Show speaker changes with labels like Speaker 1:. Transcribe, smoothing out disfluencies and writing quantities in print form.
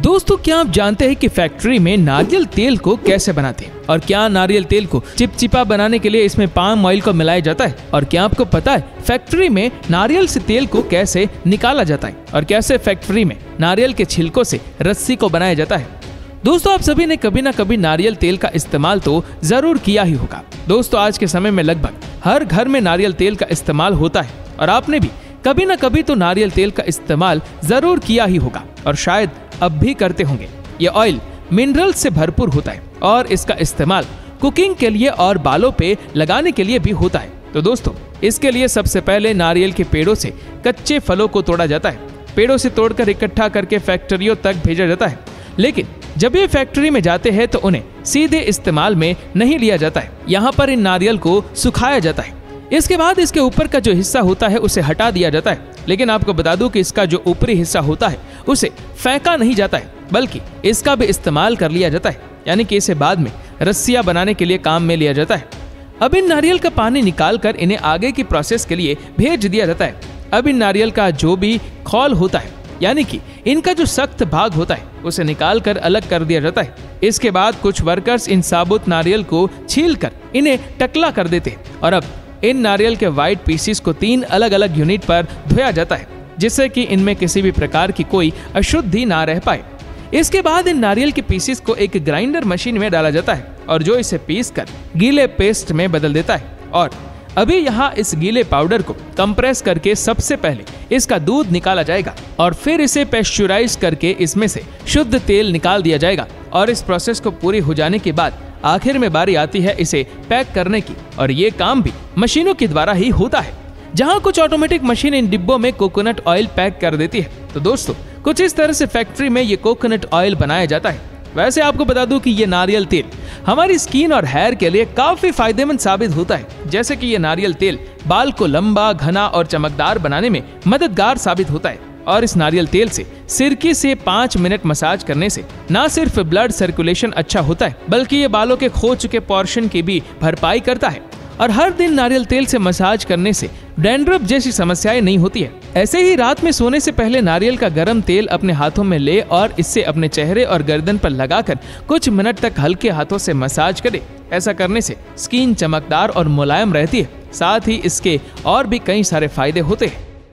Speaker 1: दोस्तों, क्या आप जानते हैं कि फैक्ट्री में नारियल तेल को कैसे बनाते हैं और क्या नारियल तेल को चिपचिपा बनाने के लिए इसमें पाम ऑयल को मिलाया जाता है? और क्या आपको पता है फैक्ट्री में नारियल से तेल को कैसे निकाला जाता है और कैसे फैक्ट्री में नारियल के छिलकों से रस्सी को बनाया जाता है? दोस्तों, आप सभी ने कभी ना कभी नारियल तेल का इस्तेमाल तो जरूर किया ही होगा। दोस्तों, आज के समय में लगभग हर घर में नारियल तेल का इस्तेमाल होता है और आपने भी कभी ना कभी तो नारियल तेल का इस्तेमाल जरूर किया ही होगा और शायद अब भी करते होंगे। ये ऑयल मिनरल से भरपूर होता है और इसका इस्तेमाल कुकिंग के लिए और बालों पे लगाने के लिए भी होता है। तो दोस्तों, इसके लिए सबसे पहले नारियल के पेड़ों से कच्चे फलों को तोड़ा जाता है। पेड़ों से तोड़कर इकट्ठा करके फैक्ट्रियों तक भेजा जाता है, लेकिन जब ये फैक्ट्री में जाते हैं तो उन्हें सीधे इस्तेमाल में नहीं लिया जाता है। यहाँ पर इन नारियल को सुखाया जाता है। इसके बाद इसके ऊपर का जो हिस्सा होता है उसे हटा दिया जाता है, लेकिन आपको बता दूं कि इसका जो ऊपरी हिस्सा होता है उसे फेंका नहीं जाता है, बल्कि इसका भी इस्तेमाल कर लिया जाता है, यानी कि इसे बाद में रस्सियां बनाने के लिए काम में लिया जाता है। अब इन नारियल का पानी निकाल कर इन्हें आगे की प्रोसेस के लिए भेज दिया जाता है। अब इन नारियल का जो भी खौल होता है, यानी कि इनका जो सख्त भाग होता है, उसे निकाल कर अलग कर दिया जाता है। इसके बाद कुछ वर्कर्स इन साबुत नारियल को छील कर इन्हें टकला कर देते हैं और अब इन नारियल के वाइट पीसीस को 3 अलग अलग यूनिट पर धोया जाता है, जिससे कि इनमें किसी भी प्रकार की कोई अशुद्धि ना रह पाए। इसके बाद इन नारियल के पीसीस को एक ग्राइंडर मशीन में डाला जाता है और जो इसे पीस कर गीले पेस्ट में बदल देता है। और अभी यहाँ इस गीले पाउडर को कंप्रेस करके सबसे पहले इसका दूध निकाला जाएगा और फिर इसे पेस्चुराइज करके इसमें से शुद्ध तेल निकाल दिया जाएगा। और इस प्रोसेस को पूरी हो जाने के बाद आखिर में बारी आती है इसे पैक करने की, और ये काम भी मशीनों के द्वारा ही होता है, जहां कुछ ऑटोमेटिक मशीन इन डिब्बों में कोकोनट ऑयल पैक कर देती है। तो दोस्तों, कुछ इस तरह से फैक्ट्री में ये कोकोनट ऑयल बनाया जाता है। वैसे आपको बता दूं कि ये नारियल तेल हमारी स्किन और हेयर के लिए काफी फायदेमंद साबित होता है। जैसे कि ये नारियल तेल बाल को लंबा, घना और चमकदार बनाने में मददगार साबित होता है। और इस नारियल तेल से सिरकी से 5 मिनट मसाज करने से न सिर्फ ब्लड सर्कुलेशन अच्छा होता है, बल्कि ये बालों के खो चुके पोर्शन की भी भरपाई करता है। और हर दिन नारियल तेल से मसाज करने से डैंड्रफ जैसी समस्याएं नहीं होती है। ऐसे ही रात में सोने से पहले नारियल का गर्म तेल अपने हाथों में ले और इससे अपने चेहरे और गर्दन पर लगाकर कुछ मिनट तक हल्के हाथों से मसाज करें। ऐसा करने से स्किन चमकदार और मुलायम रहती है। साथ ही इसके और भी कई सारे फायदे होते हैं।